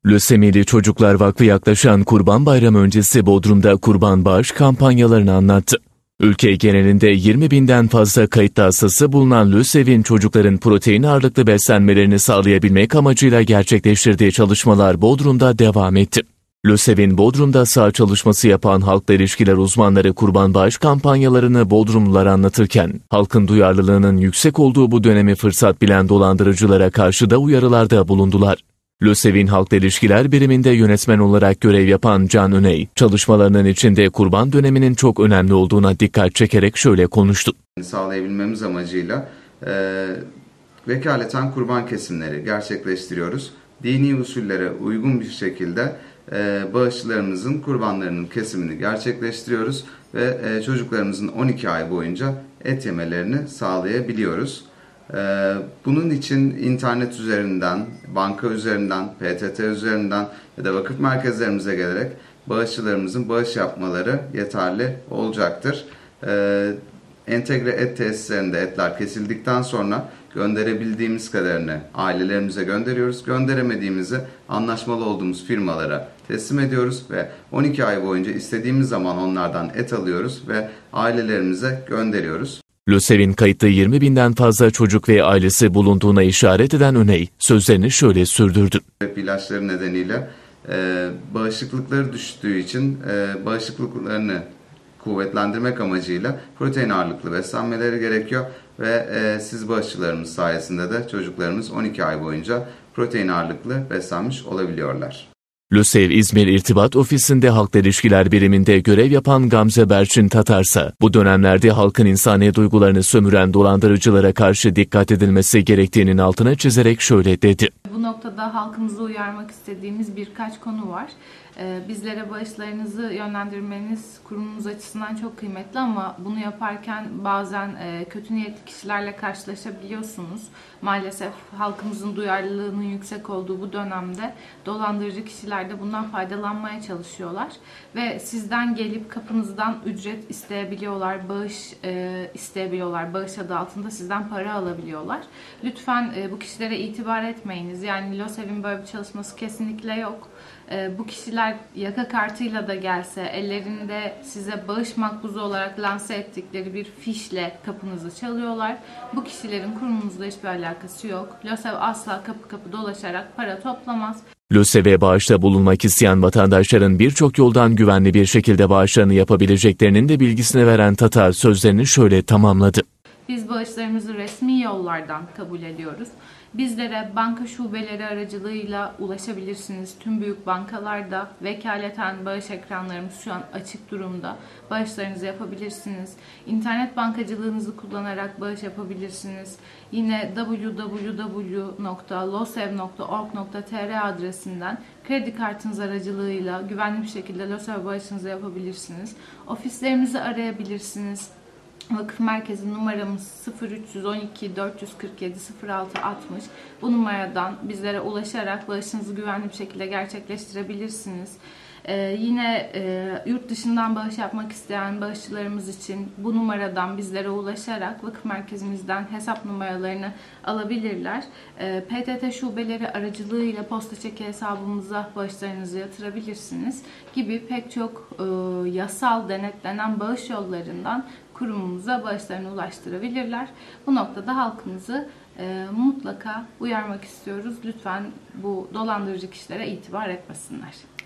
Lösemili Çocuklar Vakfı yaklaşan Kurban Bayramı öncesi Bodrum'da kurban bağış kampanyalarını anlattı. Ülke genelinde 20 binden fazla kayıtlı hastası bulunan LÖSEV'in çocukların protein ağırlıklı beslenmelerini sağlayabilmek amacıyla gerçekleştirdiği çalışmalar Bodrum'da devam etti. LÖSEV'in Bodrum'da saha çalışması yapan halkla ilişkiler uzmanları kurban bağış kampanyalarını Bodrumlulara anlatırken, halkın duyarlılığının yüksek olduğu bu dönemi fırsat bilen dolandırıcılara karşı da uyarılarda bulundular. LÖSEV'in Halkla İlişkiler Biriminde yönetmen olarak görev yapan Can Öney, çalışmalarının içinde kurban döneminin çok önemli olduğuna dikkat çekerek şöyle konuştu. Sağlayabilmemiz amacıyla vekaleten kurban kesimleri gerçekleştiriyoruz. Dini usullere uygun bir şekilde bağışçılarımızın kurbanlarının kesimini gerçekleştiriyoruz ve çocuklarımızın 12 ay boyunca et yemelerini sağlayabiliyoruz. Bunun için internet üzerinden, banka üzerinden, PTT üzerinden ya da vakıf merkezlerimize gelerek bağışçılarımızın bağış yapmaları yeterli olacaktır. Entegre et tesislerinde etler kesildikten sonra gönderebildiğimiz kadarını ailelerimize gönderiyoruz. Gönderemediğimizi anlaşmalı olduğumuz firmalara teslim ediyoruz ve 12 ay boyunca istediğimiz zaman onlardan et alıyoruz ve ailelerimize gönderiyoruz. LÖSEV'in kayıtlı 20 binden fazla çocuk ve ailesi bulunduğuna işaret eden Öney, sözlerini şöyle sürdürdü. İlaçları nedeniyle bağışıklıkları düştüğü için bağışıklıklarını kuvvetlendirmek amacıyla protein ağırlıklı beslenmeleri gerekiyor ve siz bağışçılarımız sayesinde de çocuklarımız 12 ay boyunca protein ağırlıklı beslenmiş olabiliyorlar. LÖSEV İzmir İrtibat Ofisi'nde Halkla İlişkiler Biriminde görev yapan Gamze Berçin Tatarsa, bu dönemlerde halkın insani duygularını sömüren dolandırıcılara karşı dikkat edilmesi gerektiğinin altına çizerek şöyle dedi. Bu noktada halkımızı uyarmak istediğimiz birkaç konu var. Bizlere bağışlarınızı yönlendirmeniz kurumumuz açısından çok kıymetli ama bunu yaparken bazen kötü niyetli kişilerle karşılaşabiliyorsunuz. Maalesef halkımızın duyarlılığının yüksek olduğu bu dönemde dolandırıcı kişiler de bundan faydalanmaya çalışıyorlar. Ve sizden gelip kapınızdan ücret isteyebiliyorlar, bağış isteyebiliyorlar, bağış adı altında sizden para alabiliyorlar. Lütfen bu kişilere itibar etmeyiniz. Yani LÖSEV'in böyle bir çalışması kesinlikle yok. Bu kişiler yaka kartıyla da gelse, ellerinde size bağış makbuzu olarak lanse ettikleri bir fişle kapınızı çalıyorlar. Bu kişilerin kurumumuzla hiçbir alakası yok. LÖSEV asla kapı kapı dolaşarak para toplamaz. LÖSEV'e bağışta bulunmak isteyen vatandaşların birçok yoldan güvenli bir şekilde bağışlarını yapabileceklerinin de bilgisini veren Tatar sözlerini şöyle tamamladı. Biz bağışlarımızı resmi yollardan kabul ediyoruz. Bizlere banka şubeleri aracılığıyla ulaşabilirsiniz. Tüm büyük bankalarda vekaleten bağış ekranlarımız şu an açık durumda. Bağışlarınızı yapabilirsiniz. İnternet bankacılığınızı kullanarak bağış yapabilirsiniz. Yine www.losev.org.tr adresinden kredi kartınız aracılığıyla güvenli bir şekilde LÖSEV bağışınızı yapabilirsiniz. Ofislerimizi arayabilirsiniz. Vakıf merkezi numaramız 0312 447 06 60. Bu numaradan bizlere ulaşarak bağışınızı güvenli bir şekilde gerçekleştirebilirsiniz. Yine yurt dışından bağış yapmak isteyen bağışçılarımız için bu numaradan bizlere ulaşarak vakıf merkezimizden hesap numaralarını alabilirler. PTT şubeleri aracılığıyla posta çeki hesabımıza bağışlarınızı yatırabilirsiniz gibi pek çok yasal denetlenen bağış yollarından kurumumuza bağışlarını ulaştırabilirler. Bu noktada halkımızı mutlaka uyarmak istiyoruz. Lütfen bu dolandırıcı kişilere itibar etmesinler.